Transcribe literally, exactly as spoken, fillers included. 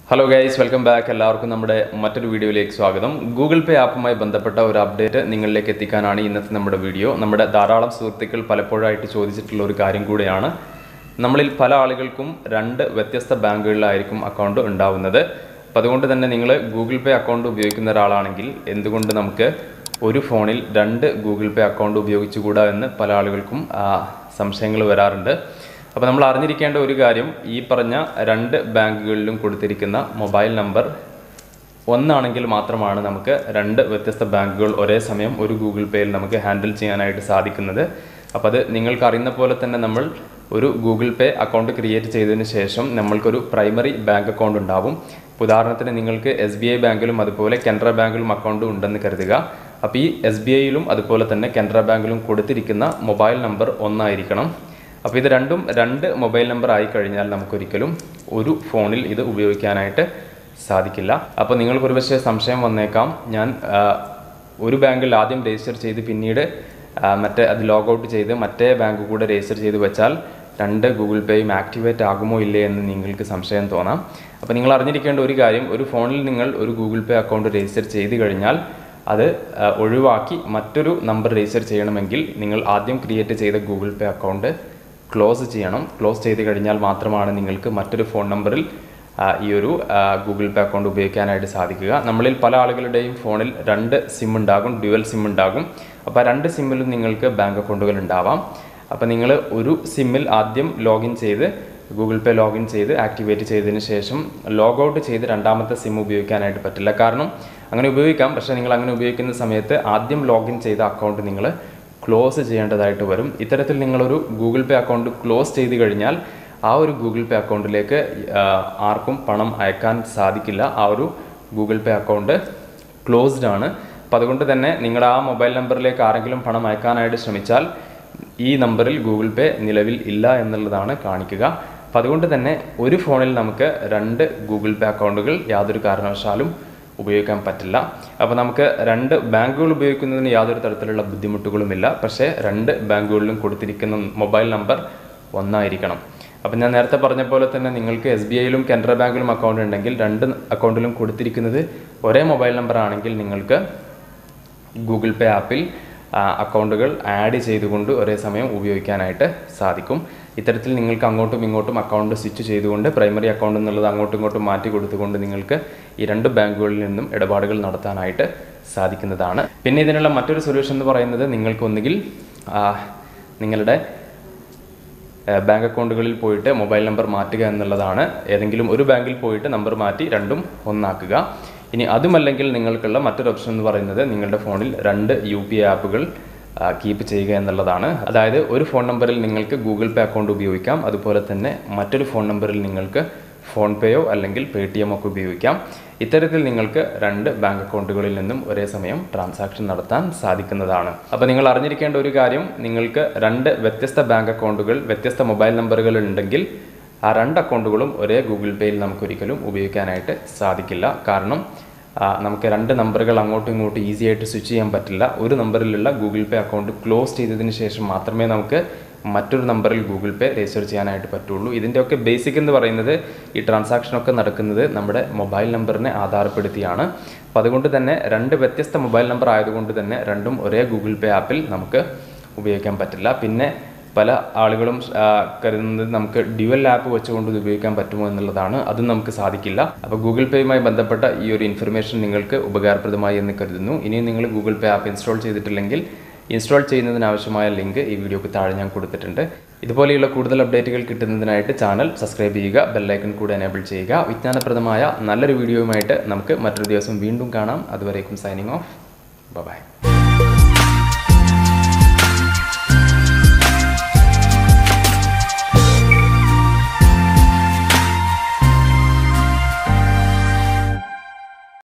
Hello guys, welcome back. എല്ലാവർക്കും നമ്മുടെ മറ്റൊരു വീഡിയോയിലേക്ക് സ്വാഗതം. ഗൂഗിൾ പേ ആപ്പുമായി ബന്ധപ്പെട്ട ഒരു അപ്ഡേറ്റ് നിങ്ങളിലേക്ക് എത്തിക്കാനാണ് ഇന്നത്തെ നമ്മുടെ വീഡിയോ. നമ്മുടെ ധാരാളം സുഹൃത്തുക്കൾ പലപ്പോഴായിട്ട് ചോദിച്ചിട്ടുള്ള ഒരു കാര്യം കൂടെയാണ്. നമ്മളിൽ പല ആളുകൾക്കും രണ്ട് വ്യത്യസ്ത ബാങ്കുകളിലായിരിക്കും അക്കൗണ്ട് ഉണ്ടാവുന്നത്. അപ്പോൾ അതുകൊണ്ട് തന്നെ നിങ്ങൾ ഗൂഗിൾ പേ അക്കൗണ്ട് ഉപയോഗിക്കുന്ന ഒരാളാണെങ്കിൽ എന്തുകൊണ്ട് നമുക്ക് ഒരു ഫോണിൽ രണ്ട് ഗൂഗിൾ പേ അക്കൗണ്ട് ഉപയോഗിച്ചുകൂടാ എന്ന് പല ആളുകൾക്കും സംശയങ്ങൾ വരാറുണ്ട്. അപ്പോൾ നമ്മൾ അറിഞ്ഞിരിക്കേണ്ട ഒരു കാര്യം, ഈ പറഞ്ഞ രണ്ട് ബാങ്കുകളിലും കൊടുത്തിരിക്കുന്ന മൊബൈൽ നമ്പർ ഒന്നാണെങ്കിൽ മാത്രമാണ് നമുക്ക് രണ്ട് വ്യത്യസ്ത ബാങ്കുകൾ ഒരേ സമയം ഒരു ഗൂഗിൾ പേയിൽ നമുക്ക് ഹാൻഡിൽ ചെയ്യാനായിട്ട് സാധിക്കുന്നത്. അപ്പോൾ അത് നിങ്ങൾക്ക് അറിയുന്ന പോലെ തന്നെ നമ്മൾ ഒരു ഗൂഗിൾ പേ അക്കൗണ്ട് ക്രിയേറ്റ് ചെയ്തതിന് ശേഷം നമ്മൾക്കൊരു പ്രൈമറി ബാങ്ക് അക്കൗണ്ട് ഉണ്ടാവും. ഉദാഹരണത്തിന് നിങ്ങൾക്ക് എസ് ബി ഐ ബാങ്കിലും അതുപോലെ കാനറ ബാങ്കിലും അക്കൗണ്ട് ഉണ്ടെന്ന് കരുതുക. അപ്പോൾ ഈ എസ് ബി ഐയിലും അതുപോലെ തന്നെ കാനറ ബാങ്കിലും കൊടുത്തിരിക്കുന്ന മൊബൈൽ നമ്പർ ഒന്നായിരിക്കണം. അപ്പോൾ ഇത് രണ്ടും രണ്ട് മൊബൈൽ നമ്പർ ആയി കഴിഞ്ഞാൽ നമുക്കൊരിക്കലും ഒരു ഫോണിൽ ഇത് ഉപയോഗിക്കാനായിട്ട് സാധിക്കില്ല. അപ്പോൾ നിങ്ങൾക്ക് ഒരുപക്ഷെ സംശയം വന്നേക്കാം, ഞാൻ ഒരു ബാങ്കിൽ ആദ്യം രജിസ്റ്റർ ചെയ്ത് പിന്നീട് മറ്റേ അത് ലോഗൗട്ട് ചെയ്ത് മറ്റേ ബാങ്ക് കൂടെ രജിസ്റ്റർ ചെയ്ത് വെച്ചാൽ രണ്ട് ഗൂഗിൾ പേയും ആക്ടിവേറ്റ് ആകുമോ ഇല്ലേ എന്ന് നിങ്ങൾക്ക് സംശയം തോന്നാം. അപ്പോൾ നിങ്ങൾ അറിഞ്ഞിരിക്കേണ്ട ഒരു കാര്യം, ഒരു ഫോണിൽ നിങ്ങൾ ഒരു ഗൂഗിൾ പേ അക്കൗണ്ട് രജിസ്റ്റർ ചെയ്ത് കഴിഞ്ഞാൽ അത് ഒഴിവാക്കി മറ്റൊരു നമ്പർ രജിസ്റ്റർ ചെയ്യണമെങ്കിൽ നിങ്ങൾ ആദ്യം ക്രിയേറ്റ് ചെയ്ത ഗൂഗിൾ പേ അക്കൗണ്ട് ക്ലോസ് ചെയ്യണം. ക്ലോസ് ചെയ്ത് കഴിഞ്ഞാൽ മാത്രമാണ് നിങ്ങൾക്ക് മറ്റൊരു ഫോൺ നമ്പറിൽ ഈ ഒരു ഗൂഗിൾ പേ അക്കൗണ്ട് ഉപയോഗിക്കാനായിട്ട് സാധിക്കുക. നമ്മളിൽ പല ആളുകളുടെയും ഫോണിൽ രണ്ട് സിം ഉണ്ടാകും, ഡ്യുവൽ സിം ഉണ്ടാകും. അപ്പോൾ രണ്ട് സിമ്മിലും നിങ്ങൾക്ക് ബാങ്ക് അക്കൗണ്ടുകൾ ഉണ്ടാവാം. അപ്പോൾ നിങ്ങൾ ഒരു സിമ്മിൽ ആദ്യം ലോഗിൻ ചെയ്ത് ഗൂഗിൾ പേ ലോഗിൻ ചെയ്ത് ആക്ടിവേറ്റ് ചെയ്തതിന് ശേഷം ലോഗൗട്ട് ചെയ്ത് രണ്ടാമത്തെ സിം ഉപയോഗിക്കാനായിട്ട് പറ്റില്ല. കാരണം അങ്ങനെ ഉപയോഗിക്കാം, പക്ഷേ നിങ്ങൾ അങ്ങനെ ഉപയോഗിക്കുന്ന സമയത്ത് ആദ്യം ലോഗിൻ ചെയ്ത അക്കൗണ്ട് നിങ്ങൾ ക്ലോസ് ചെയ്യേണ്ടതായിട്ട് വരും. ഇത്തരത്തിൽ നിങ്ങളൊരു ഗൂഗിൾ പേ അക്കൗണ്ട് ക്ലോസ് ചെയ്ത് കഴിഞ്ഞാൽ ആ ഒരു ഗൂഗിൾ പേ അക്കൗണ്ടിലേക്ക് ആർക്കും പണം അയക്കാൻ സാധിക്കില്ല. ആ ഒരു ഗൂഗിൾ പേ അക്കൗണ്ട് ക്ലോസ്ഡ് ആണ്. അപ്പം അതുകൊണ്ട് തന്നെ നിങ്ങളുടെ ആ മൊബൈൽ നമ്പറിലേക്ക് ആരെങ്കിലും പണം അയക്കാനായിട്ട് ശ്രമിച്ചാൽ ഈ നമ്പറിൽ ഗൂഗിൾ പേ നിലവിൽ ഇല്ല എന്നുള്ളതാണ് കാണിക്കുക. അപ്പം അതുകൊണ്ട് തന്നെ ഒരു ഫോണിൽ നമുക്ക് രണ്ട് ഗൂഗിൾ പേ അക്കൗണ്ടുകൾ യാതൊരു കാരണവശാലും ഉപയോഗിക്കാൻ പറ്റില്ല. അപ്പോൾ നമുക്ക് രണ്ട് ബാങ്കുകൾ ഉപയോഗിക്കുന്നതിന് യാതൊരു തരത്തിലുള്ള ബുദ്ധിമുട്ടുകളുമില്ല. പക്ഷേ രണ്ട് ബാങ്കുകളിലും കൊടുത്തിരിക്കുന്ന മൊബൈൽ നമ്പർ ഒന്നായിരിക്കണം. അപ്പോൾ ഞാൻ നേരത്തെ പറഞ്ഞ പോലെ തന്നെ നിങ്ങൾക്ക് എസ് ബി ഐയിലും കാനറ ബാങ്കിലും അക്കൗണ്ട് ഉണ്ടെങ്കിൽ രണ്ട് അക്കൗണ്ടിലും കൊടുത്തിരിക്കുന്നത് ഒരേ മൊബൈൽ നമ്പർ ആണെങ്കിൽ നിങ്ങൾക്ക് ഗൂഗിൾ പേ ആപ്പിൽ അക്കൗണ്ടുകൾ ആഡ് ചെയ്തുകൊണ്ട് ഒരേ സമയം ഉപയോഗിക്കാനായിട്ട് സാധിക്കും. ഇത്തരത്തിൽ നിങ്ങൾക്ക് അങ്ങോട്ടും ഇങ്ങോട്ടും അക്കൗണ്ട് സ്വിച്ച് ചെയ്തുകൊണ്ട് പ്രൈമറി അക്കൗണ്ട് എന്നുള്ളത് അങ്ങോട്ടും ഇങ്ങോട്ടും മാറ്റി കൊടുത്തുകൊണ്ട് നിങ്ങൾക്ക് ഈ രണ്ട് ബാങ്കുകളിൽ നിന്നും ഇടപാടുകൾ നടത്താനായിട്ട് സാധിക്കുന്നതാണ്. പിന്നെ ഇതിനുള്ള മറ്റൊരു സൊല്യൂഷൻ എന്ന് പറയുന്നത് നിങ്ങൾക്ക് ഒന്നുകിൽ നിങ്ങളുടെ ബാങ്ക് അക്കൗണ്ടുകളിൽ പോയിട്ട് മൊബൈൽ നമ്പർ മാറ്റുക എന്നുള്ളതാണ്. ഏതെങ്കിലും ഒരു ബാങ്കിൽ പോയിട്ട് നമ്പർ മാറ്റി രണ്ടും ഒന്നാക്കുക. ഇനി അതുമല്ലെങ്കിൽ നിങ്ങൾക്കുള്ള മറ്റൊരു ഓപ്ഷൻ എന്ന് പറയുന്നത് നിങ്ങളുടെ ഫോണിൽ രണ്ട് യു പി ഐ ആപ്പുകൾ കീപ്പ് ചെയ്യുക എന്നുള്ളതാണ്. അതായത് ഒരു ഫോൺ നമ്പറിൽ നിങ്ങൾക്ക് ഗൂഗിൾ പേ അക്കൗണ്ട് ഉപയോഗിക്കാം, അതുപോലെ തന്നെ മറ്റൊരു ഫോൺ നമ്പറിൽ നിങ്ങൾക്ക് ഫോൺ പേയോ അല്ലെങ്കിൽ പേ ടി എം ഒക്കെ ഉപയോഗിക്കാം. ഇത്തരത്തിൽ നിങ്ങൾക്ക് രണ്ട് ബാങ്ക് അക്കൗണ്ടുകളിൽ നിന്നും ഒരേ സമയം ട്രാൻസാക്ഷൻ നടത്താൻ സാധിക്കുന്നതാണ്. അപ്പോൾ നിങ്ങൾ അറിഞ്ഞിരിക്കേണ്ട ഒരു കാര്യം, നിങ്ങൾക്ക് രണ്ട് വ്യത്യസ്ത ബാങ്ക് അക്കൗണ്ടുകൾ വ്യത്യസ്ത മൊബൈൽ നമ്പറുകൾ ഉണ്ടെങ്കിൽ ആ രണ്ട് അക്കൗണ്ടുകളും ഒരേ ഗൂഗിൾ പേയിൽ നമുക്കൊരിക്കലും ഉപയോഗിക്കാനായിട്ട് സാധിക്കില്ല. കാരണം നമുക്ക് രണ്ട് നമ്പറുകൾ അങ്ങോട്ടും ഇങ്ങോട്ടും ഈസി ആയിട്ട് സ്വിച്ച് ചെയ്യാൻ പറ്റില്ല. ഒരു നമ്പറിലുള്ള ഗൂഗിൾ പേ അക്കൗണ്ട് ക്ലോസ് ചെയ്തതിന് ശേഷം മാത്രമേ നമുക്ക് മറ്റൊരു നമ്പറിൽ ഗൂഗിൾ പേ രജിസ്റ്റർ ചെയ്യാനായിട്ട് പറ്റുള്ളൂ. ഇതിൻ്റെയൊക്കെ ബേസിക് എന്ന് പറയുന്നത് ഈ ട്രാൻസാക്ഷനൊക്കെ നടക്കുന്നത് നമ്മുടെ മൊബൈൽ നമ്പറിനെ ആധാരപ്പെടുത്തിയാണ്. അപ്പോൾ അതുകൊണ്ട് തന്നെ രണ്ട് വ്യത്യസ്ത മൊബൈൽ നമ്പർ ആയതുകൊണ്ട് തന്നെ രണ്ടും ഒരേ ഗൂഗിൾ പേ ആപ്പിൽ നമുക്ക് ഉപയോഗിക്കാൻ പറ്റില്ല. പിന്നെ പല ആളുകളും കരുതുന്നത് നമുക്ക് ഡ്യുവൽ ആപ്പ് വെച്ചുകൊണ്ട് ഇത് ഉപയോഗിക്കാൻ പറ്റുമോ എന്നുള്ളതാണ്. അതും നമുക്ക് സാധിക്കില്ല. അപ്പോൾ ഗൂഗിൾ പേയുമായി ബന്ധപ്പെട്ട ഈ ഒരു ഇൻഫർമേഷൻ നിങ്ങൾക്ക് ഉപകാരപ്രദമായി എന്ന് കരുതുന്നു. ഇനിയും നിങ്ങൾ ഗൂഗിൾ പേ ആപ്പ് ഇൻസ്റ്റാൾ ചെയ്തിട്ടില്ലെങ്കിൽ ഇൻസ്റ്റാൾ ചെയ്യുന്നതിനാവശ്യമായ ലിങ്ക് ഈ വീഡിയോക്ക് താഴെ ഞാൻ കൊടുത്തിട്ടുണ്ട്. ഇതുപോലെയുള്ള കൂടുതൽ അപ്ഡേറ്റുകൾ കിട്ടുന്നതിനായിട്ട് ചാനൽ സബ്സ്ക്രൈബ് ചെയ്യുക, ബെല്ലൈക്കൺ കൂടെ എനേബിൾ ചെയ്യുക. വിജ്ഞാനപ്രദമായ നല്ലൊരു വീഡിയോയുമായിട്ട് നമുക്ക് മറ്റൊരു ദിവസം വീണ്ടും കാണാം. അതുവരേക്കും സൈനിങ് ഓഫ്. ബൈ.